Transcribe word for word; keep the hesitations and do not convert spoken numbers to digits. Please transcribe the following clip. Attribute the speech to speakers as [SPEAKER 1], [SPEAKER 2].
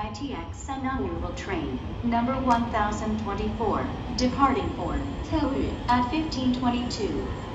[SPEAKER 1] I T X Sunamurval train, number one thousand twenty-four, departing for Taoyu at fifteen twenty-two.